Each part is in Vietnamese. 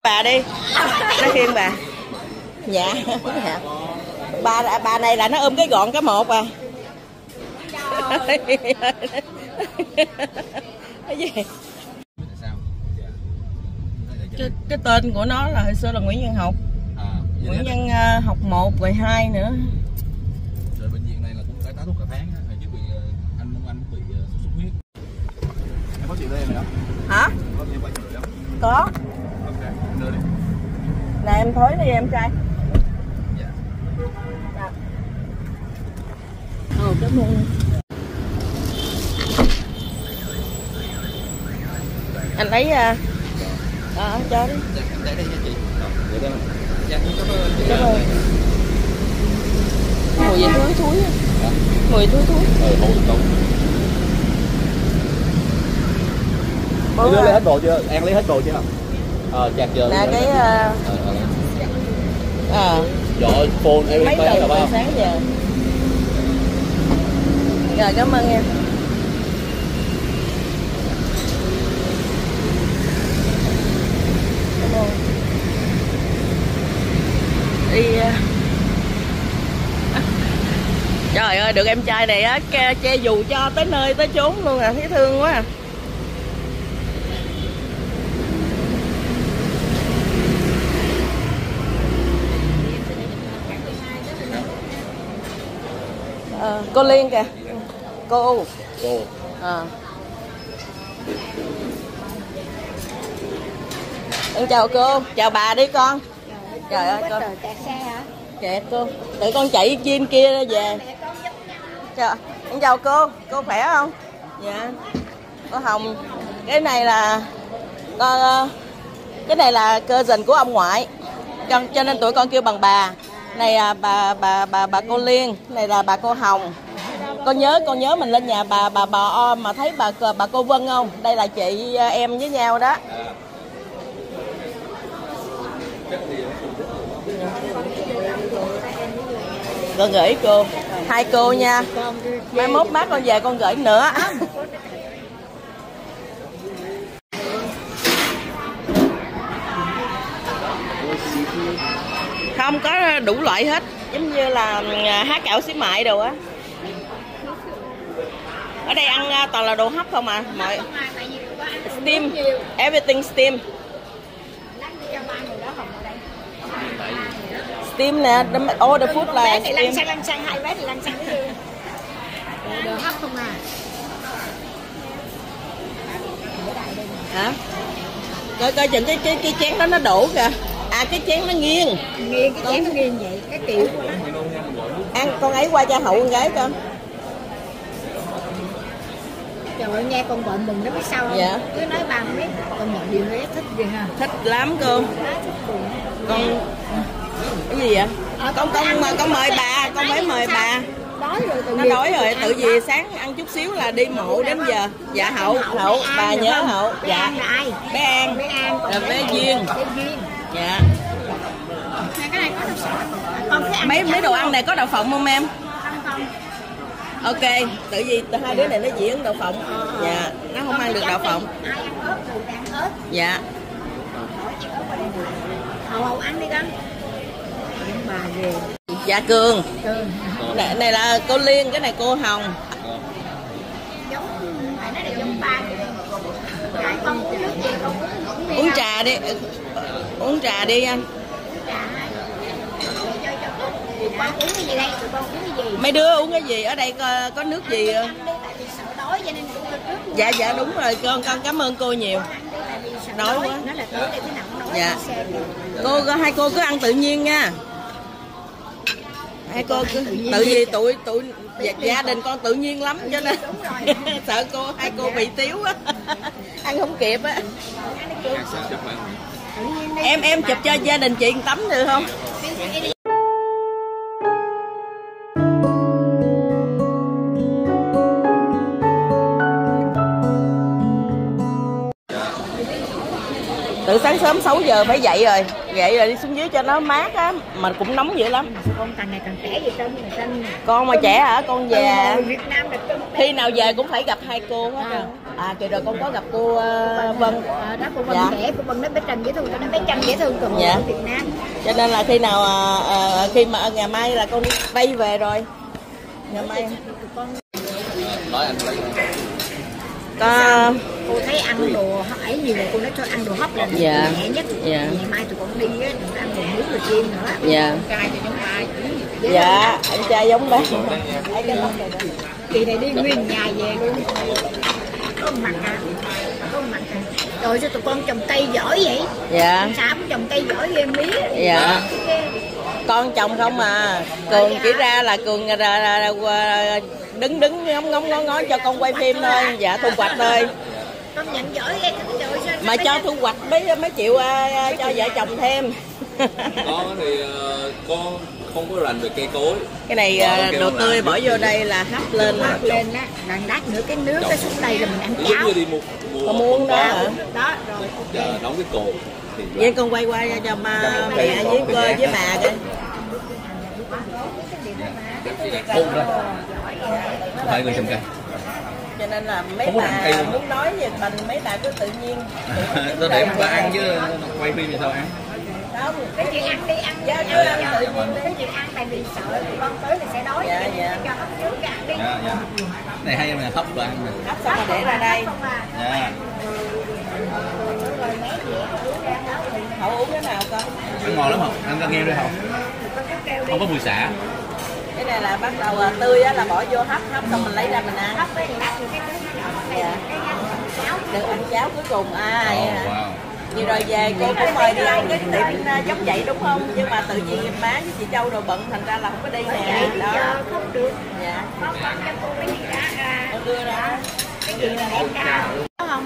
Bà đi, nó khiêng bà. Dạ. Bà này là nó ôm cái gọn cái một à. Cái gì? Cái tên của nó là hồi xưa là Nguyễn Văn Học. Nguyễn Văn Học 1 rồi 2 nữa. Rồi bệnh viện này là cũng phải tá thuốc cả tháng á, hồi trước bị anh bị sốt xuất huyết. Em có chuyện đây em không? Hả? Có chuyện quay người không? Có. Ok, đưa đi. Nè em thối đi em trai. Dạ. Dạ. Cảm ơn. Anh lấy cho đi. Đây đây nha chị. Để đây. Dạ, Cảm ơn. Mùi gì thối thối á. Mùi thối thối. Hôi tốt. Đưa lấy hết đồ chưa? An lấy hết đồ chưa? Chặt giờ. Là cái Rồi phone em mấy phải từ không? sáng giờ. Rồi cảm ơn em. Cảm ơn. Đi trời ơi, được em trai này á che dù cho tới nơi tới chốn luôn à, thấy thương quá à. Cô Liên kìa. Cô. Em chào cô, chào bà đi con. Trời ơi con. Kẹt cô. Tự con chạy trên kia về. Chào. Em chào cô khỏe không? Dạ. Cô Hồng. Cái này là cái này là cousin của ông ngoại. Cho nên tụi con kêu bằng bà. Này là bà cô Liên, này là bà cô Hồng. Con nhớ mình lên nhà bà Om mà thấy bà cô Vân không? Đây là chị em với nhau đó. Con gửi cô, 2 cô nha. Mai mốt bác con về con gửi nữa. Không có đủ loại hết, giống như là há cảo xí mại đồ á. Ở đây ăn toàn là đồ hấp không à, mọi steam, everything steam. Steam nè, order food là steam. Lăn xăng 2 vé thì lăn xăng cái đồ hấp không à. Hả? Coi chừng cái chén đó nó đổ kìa. À cái chén nó nghiêng. Nghiêng cái chén nó nghiêng vậy, cái kiểu của nó. Ăn con ấy qua cho hậu con gái con. Trời ơi nghe con bệnh mình nó biết sao không? Dạ. Cứ nói ba không biết, con nhận điều đấy thích gì ha. Thích lắm cô. Con cái gì vậy? Con mời bà, con phải mời bà. Đói rồi tự nó đói rồi, tự vì sáng ăn chút xíu là đi mộ đến giờ. Dạ hậu, bà nhớ hậu. Dạ. Bé An. Rồi bé Duyên. Dạ. Cái này có đậu phộng. Mấy đồ ăn này có đậu phộng không em? Không. Ok, tự vì hai đứa này nó diễn đậu phộng. Dạ, nó không ăn được đậu phộng. Ai ăn ớt thì ăn ớt. Dạ. Hậu ăn đi con. Bà về. Dạ Cường. Này là cô Liên, cái này cô Hồng. Giống phải nói là giống ba. Tại con uống nước gì con uống uống trà đi. Uống trà đi anh. Con uống cái gì đây? Tụi con uống cái gì? Mấy đứa uống cái gì? Ở đây có nước gì? Ăn đi tại vì sợ đói cho nên uống nước. Dạ đúng rồi, con cảm ơn cô nhiều. Đói quá. Nó là tối đây cái nào cũng Dạ. Hai cô cứ ăn tự nhiên nha. Hai cô cứ tự vì tụi gia đình con tự nhiên lắm cho nên sợ hai cô bị tiếu á. Ăn không kịp á. Em chụp cho gia đình chị tấm được không? Từ sáng sớm 6 giờ phải dậy rồi đi xuống dưới cho nó mát á, mà cũng nóng dữ lắm. Con càng ngày càng trẻ vậy Trinh. Con mà trẻ hả? Con già. Việt Nam là Khi nào về cũng phải gặp hai cô hết trơn. Kỳ rồi con có gặp cô Vân. Đó cô Vân trẻ, cô Vân nói bé Trần dễ thương, tôi nói bé Trần dễ thương còn ở Việt Nam. Cho nên là khi nào khi mà ngày mai là con bay về rồi. Ngày mai nói anh lấy cô thấy ăn đồ ấy nhiều rồi, cô nói cho ăn đồ hấp là nhẹ nhất. Ngày mai tụi con đi á, đừng ăn đồ nướng rồi chiên nữa. Anh trai cho giống ba. Dạ, anh trai giống ba. Kỳ này đi nguyên nhà về luôn. Có mặt à? Rồi sao tụi con trồng cây giỏi vậy? Dạ. Sám trồng cây giỏi ghê mía. Dạ. Con trồng không à. Cường chỉ ra là Cường đứng ngó cho con quay phim thôi. Dạ, thu hoạch thôi. Con nhận giỏi ghê. Mà cho thu hoạch mới chịu cho vợ chồng thêm. Con thì con không có rành về cây cối. Cái này đồ tươi bỏ vô đây là hấp lên á. Đằng đắt nữa cái nước cái xuống đây là mình ăn cháo. Như đi mua con muốn đó hả? Đó rồi. Giờ đóng cái cồn. Vậy con quay qua cho mẹ với cô với bà coi. Không đó. Không phải người trồng cây. Cho nên là mấy bà muốn nói về mình mấy bà cứ tự nhiên. Tôi để bà ăn chứ quay phim thì sao ăn? Không, cái chuyện ăn đi ăn. Dạ, cái chuyện ăn tại vì sợ con tới thì sẽ đói. Dạ. Cho hấp trước cái ăn đi. Dạ. Này hay mà hấp đồ ăn nè. Hấp xong rồi để ra đây. Dạ. Hậu uống cái nào con? Ăn ngon lắm không? Ăn con nghe đây không? Không có mùi xả. Cái này là bắt đầu tươi á là bỏ vô hấp xong mình lấy ra mình ăn. Hấp với lát rồi cái dạ. Được ăn cháo cuối cùng. Wow. Như rồi về cô cũng mời đi ăn cái tiệm giống vậy đúng không? Nhưng mà tự nhiên má với chị Châu đồ bận thành ra là không có đi nè. Đó. Không được. Dạ. Con cho cô cái gì ra. Con đưa ra. Cái gì là hẹn cao. Đúng không?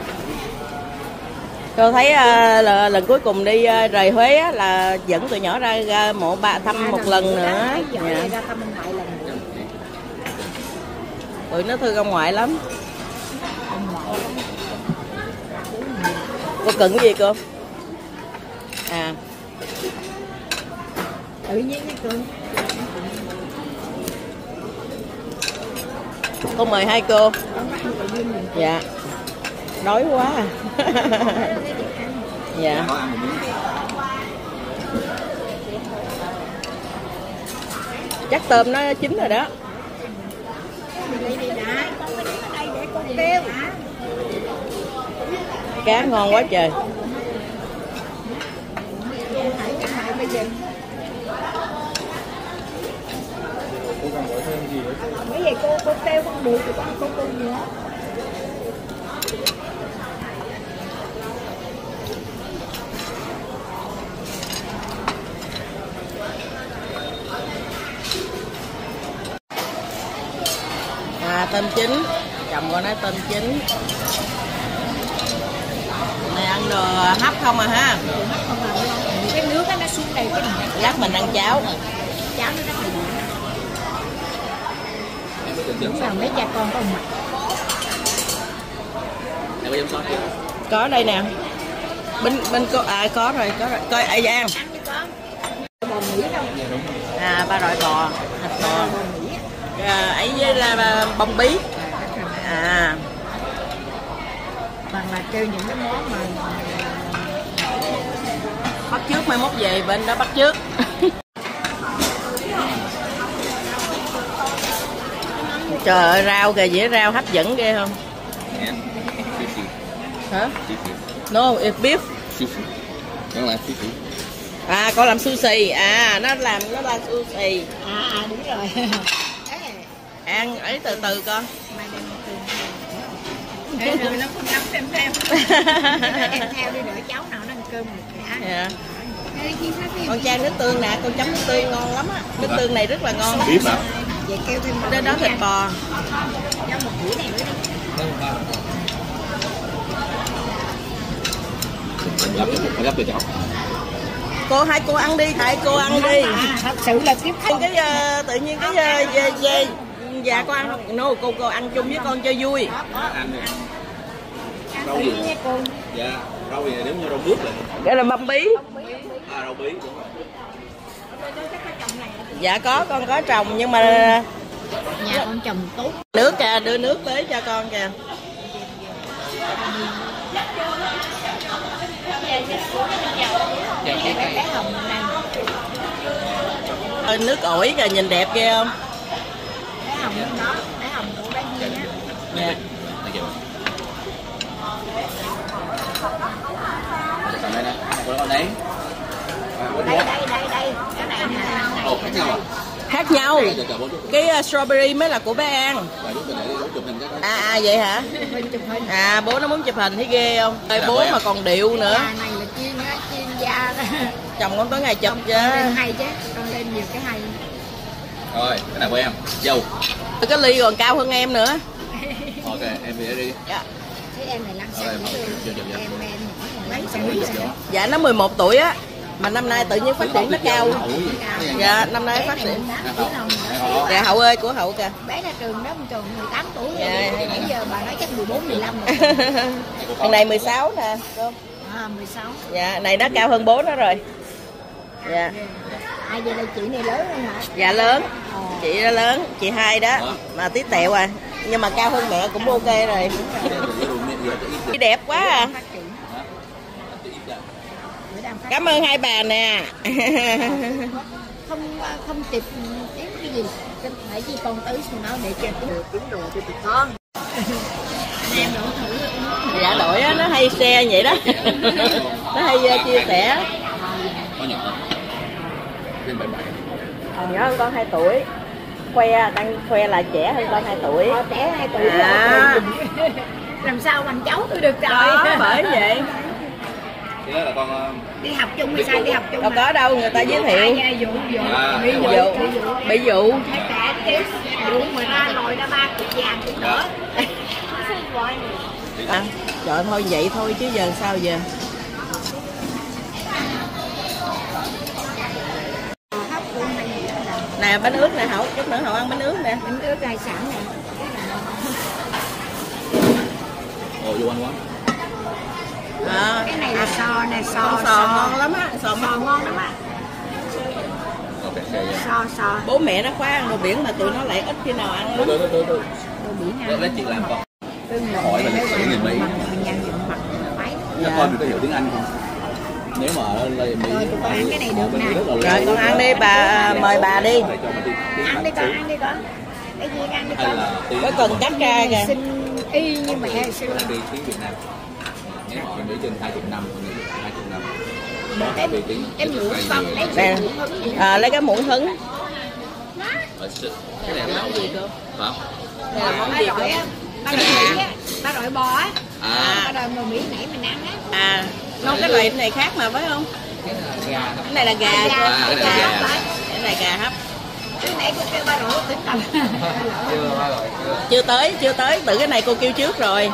Cô thấy lần cuối cùng đi rời Huế á, là dẫn tụi nhỏ ra mộ bà thăm một lần nữa. Dạ. Tụi nó thương ông ngoại lắm. Cô cần gì cô? Tự nhiên cái cưng. Cô mời hai cô. Dạ. Đói quá. Dạ. Chắc tôm nó chín rồi đó. Cá ngon quá trời. Mấy vậy cô kêu con được thì con cô nữa. Tôm chín. Chồng con nói tôm chín. Này ăn đồ hấp không à ha? Hấp không à. Cái nước nó xuống đây cái này. Lát mình ăn cháo. Cháo nó rất là dễ. Đúng là mấy cha con có mặt. Có đây nè. Bên cô có rồi. Coi ai ăn. Ăn cho con. Bò Mỹ đâu? Ba loại bò, thịt bò. Ấy với là bông bí. Bằng là kêu những cái món mà bắt trước mai mốt về bên đó bắt trước. Trời ơi rau kìa, dĩa rau hấp dẫn ghê không? Hả? No, it's beef. Con làm sushi. Nó làm sushi. Đúng rồi. Ăn ấy từ từ con. Rồi nó cũng nắm em theo. Em theo đi đợi cháu nào nó ăn cơm được cả. Dạ. Con chan nước tương nè, con chấm nước tương ngon lắm á. Nước tương này rất là ngon. Biết hả? Vậy kêu thêm Đó đó thịt bò. cho một buổi này nữa đi. Gấp cho cháu. Hai cô ăn đi, tại cô ăn đi. Thật sự là tiếp Cái tự nhiên cái dạ con ăn không? No, cô ăn chung với con cho vui. Ăn tự nhiên nha cô. Dạ. Rau thì nếu như rau bước là cái là mâm bí. rau bí đúng rồi. Dạ có, con có trồng nhưng mà nhà con trồng tốt. Nước kìa, đưa nước tới cho con kìa. Nước ổi kìa, nhìn đẹp ghê không? Cái hồng đó, cái hồng của bé Duyên á. Dạ. Còn đây nè, còn đấy. Đây, cái này nè. Ồ, khác nhau à? Khác nhau. Cái strawberry mới là của bé An. Vậy hả? Bố nó muốn chụp hình thấy ghê không? Đây bố mà còn điệu nữa. Này là chuyên gia đó. Chồng con tới ngày chụp chứ. Con hay chứ, con lên nhiều cái hay. Rồi, cái này của em, dâu. Cái ly còn cao hơn em nữa. Ok, em về đi. Dạ. Thế em này lăn xanh. Em Dạ nó 11 tuổi á. Mà năm nay tự nhiên phát triển nó cao. Dạ, năm nay phát triển. Dạ Hậu ơi, của Hậu kìa. Bé ra trường đó, trường 18 tuổi rồi. Nãy giờ bà nói chắc 14, 15 rồi. Thằng này 16 nè. 16. Dạ, này nó cao hơn bố nó rồi. Dạ. Vậy là chị này lớn không hả? Dạ lớn. Chị đó lớn, chị hai đó. Mà tí tẹo à. Nhưng mà cao hơn mẹ cũng ok rồi. Chị đẹp quá à. Cảm ơn hai bà nè. Không kịp kiếm cái gì. Phải chi con tới xong nó để cho kiếm đồ cho tụi con. Em đổi thử. Dạ đổi á, nó hay share vậy đó. Nó hay chia sẻ. Có nhỏ lên 77. Nhỏ hơn con 2 tuổi. Đang khoe là trẻ hơn con 2 tuổi. Trẻ 2 tuổi. Làm sao bằng cháu tôi được trời. Đó, bởi vậy. Thế là con đi học chung hay sao? Đi học chung đâu có đâu, người ta giới thiệu. Bị dụ. Dụ mà ra lòi ra 3 cục vàng cũng đỡ. Trời thôi vậy thôi chứ giờ sao giờ. Nè bánh ướt nè Hậu, chút nữa Hậu ăn bánh ướt nè. Bánh ướt hải sản nè. Ồ vô ăn quá. Cái này là sò nè, sò ngon lắm á, sò ngon lắm á. Sò. Bố mẹ nó khoái ăn đồ biển mà tụi nó lại ít khi nào ăn lắm. Đồ biển lấy chuyện làm con. Hỏi là lịch sử người Mỹ. Con có hiểu tiếng Anh không? Nếu mà lên Mỹ ăn cái này được nè. Rồi con ăn đi bà, mời bà đi. Ăn đi con. Cái gì ăn đi con. Có cần cắt ra kìa. Xin y như mẹ hồi xưa. Đi tiếng Việt Nam. Nếu họ Mỹ trên 20 năm, 20 năm. Em muỗng con lấy lấy cái muỗng hứng. Cái này là món gì cơ? Phải không? Đây là món gì cơ? Ba đội bò á. Ba đội bò Mỹ nãy mình ăn á. Không, cái loại này khác mà phải không? Cái này là gà. Cái này gà hấp. Cái nãy cô kêu ba đội tính tầm. Chưa tới, tự cái này cô kêu trước rồi.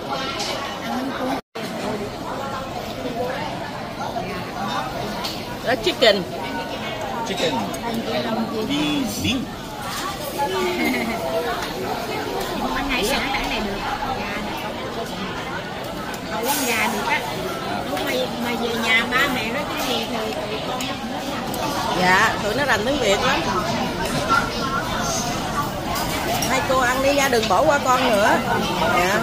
Đó chicken. Beef. Ăn hải sản cái này được. Hậu ăn gà được á. Lúc mà về nhà ba mẹ nói cái gì thì con. Dạ, tụi nó rành tiếng Việt lắm. Hai cô ăn đi nha, đừng bỏ qua con nữa. Dạ.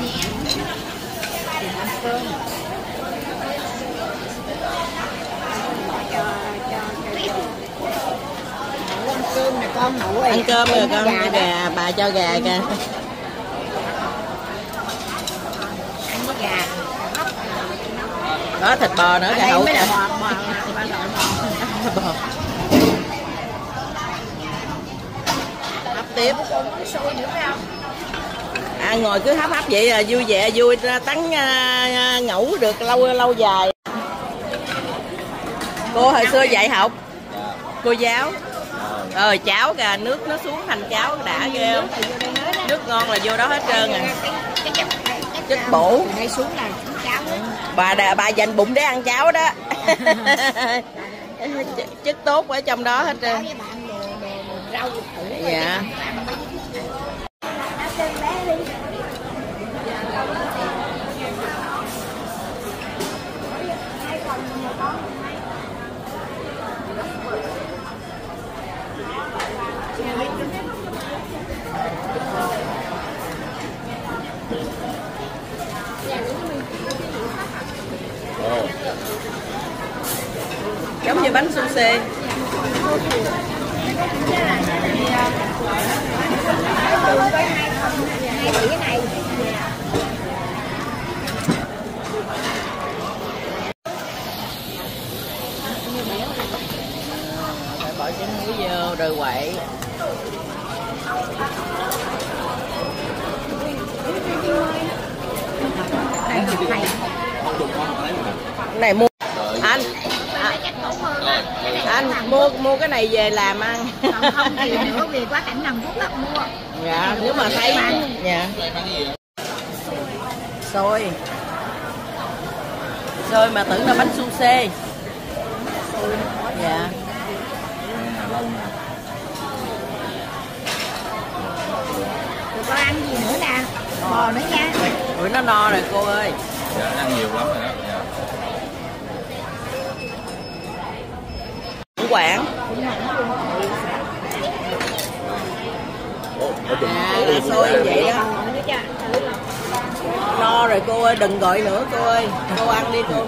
Ăn cơm nè con Hậu ơi. Ăn cơm rồi con, gà, bà cho gà kìa. Ăn cái gà. Đó thịt bò nữa kìa Hậu kìa. Bò. Hấp tiếp. Ngồi cứ hấp vậy là vui vẻ, vui tắn ngủ được lâu dài. Cô hồi xưa dạy học. Cô giáo. Cháo kìa, nước nó xuống thành cháo đã ghê không? Nước ngon là vô đó hết trơn à. Chất bổ. Bà dành bụng để ăn cháo đó. Chất tốt ở trong đó hết trơn. Dạ. giống như bánh sushi. Phải bỏ trứng muối vô rồi quậy. Này mua anh mua cái này về làm ăn. Còn không thì nữa về quá cảnh Hàn Quốc lắm mua. Dạ nếu mà thấy dạ xôi mà tưởng là bánh sushi. Dạ Rồi con ăn gì nữa nè, bò nữa nha. ủa nó no rồi cô ơi. Dạ, ăn nhiều lắm rồi đó. Dạ. Quảng là xôi vậy đó. No rồi cô ơi, đừng gọi nữa cô ơi, cô ăn đi cô.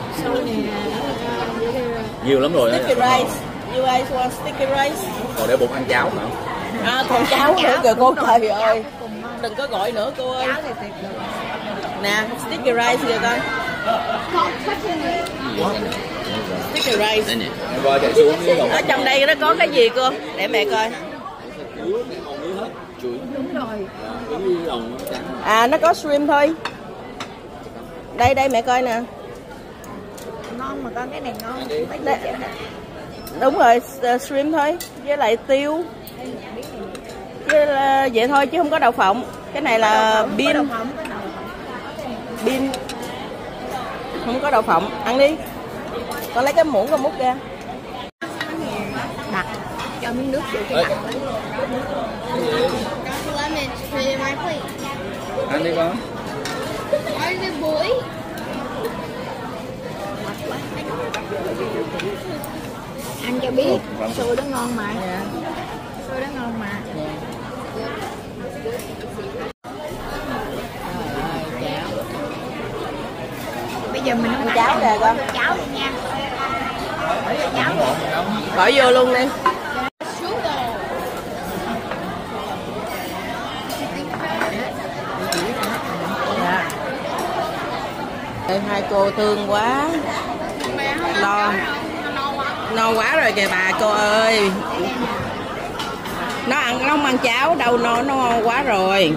Nhiều lắm rồi. Sticky rice, you guys want sticky rice? Còn để bụng ăn cháo nữa. Còn cháo nữa kìa cô, trời ơi, đừng có gọi nữa cô ơi. Nè, sticky rice kìa con. Sticky rice. Rồi chạy xuống ở trong đây nó có cái gì cô? Để mẹ coi. Đúng rồi. Nó có shrimp thôi. Đây mẹ coi nè. Ngon mà con, cái này ngon. Đúng rồi, shrimp thôi, với lại tiêu. Vậy thôi chứ không có đậu phộng. Cái này là bean. Bean. Không có đậu phộng, ăn đi. Con lấy cái muỗng con múc ra. Đặt cho miếng nước vô cái đặt. Ăn đi con. Ăn cho biết, xôi đó ngon mà. Xôi đó ngon mà. Bây giờ mình ăn cháo nè con. Cháo đi nha. Cháo luôn. Bỏ vô luôn đi. Dạ. Đây, hai cô thương quá. No quá rồi kìa bà cô ơi. Nó không ăn cháo đâu, nó quá rồi.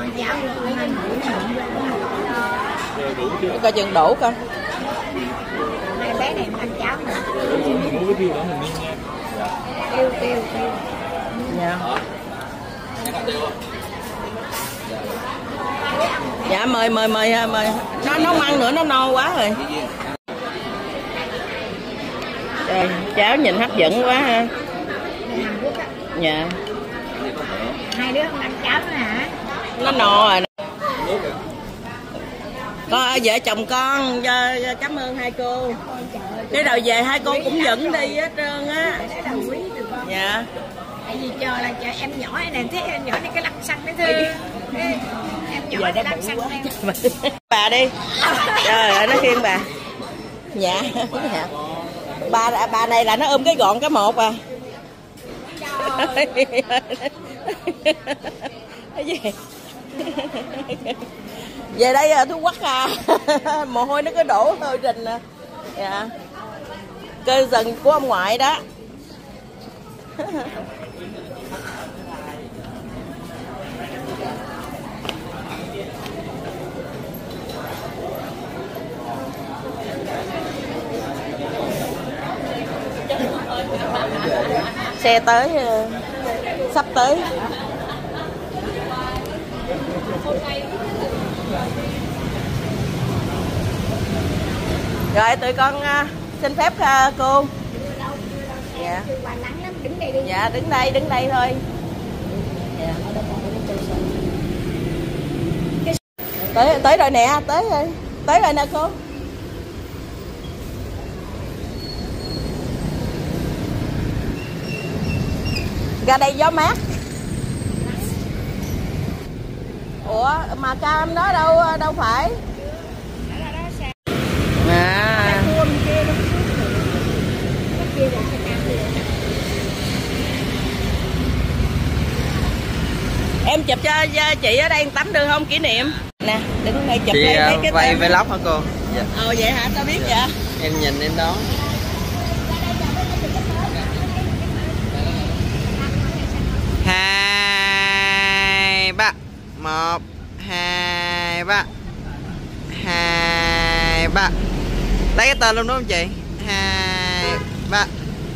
Coi chừng đổ con. Hai bé này ăn cháo nè. Tiêu. Dạ. Dạ mời. Nó ăn nữa, nó no quá rồi. Trời, cháo nhìn hấp dẫn quá ha. Hàn Quốc á. Dạ. Hai đứa không ăn cháo nữa hả? Nó no rồi. Con vợ chồng con cảm ơn hai cô. Cái đầu về hai cô cũng dẫn đi hết trơn á. Dạ. Tại vì chờ em nhỏ này nè, thế em nhỏ này cái lăn xăng đấy thưa. Em nhỏ này lăn xăng theo. Bà đi. Trời ơi, nó khiêng bà. Dạ. Bà này là nó ôm cái gọn cái một à. Cái gì? Về đây Thu Quắc à. Mồ hôi nó cứ đổ hơi rình nè. Dạ. Cơ dần của ông ngoại đó. Xe tới, sắp tới. Rồi tụi con xin phép cô. Dạ. Dạ đứng đây thôi. Dạ. Tới rồi nè, tới rồi nè cô. Ra đây gió mát. Ủa mà cam đó đâu phải. À. em chụp cho chị ở đây tấm được không, kỷ niệm nè, đứng đây chụp chị đây mấy cái quay tên. vlog hả cô? Dạ. Vậy hả, tao biết vậy. Em nhìn em đó. 2 3 1 2 3 2 3. Lấy cái tên luôn đúng không chị? 2 3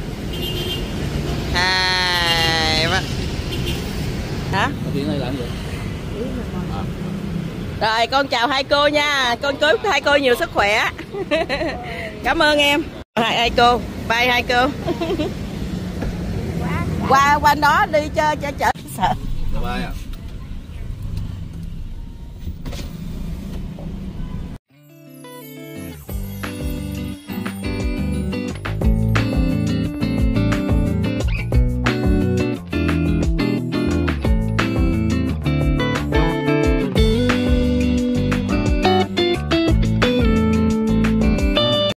2 3. Hả? Chuyện này làm gì? Rồi con chào hai cô nha, con chúc hai cô nhiều sức khỏe. Cảm ơn em. Hai cô, bye hai cô. Qua đó đi chơi cho chở sợ. Bye bye.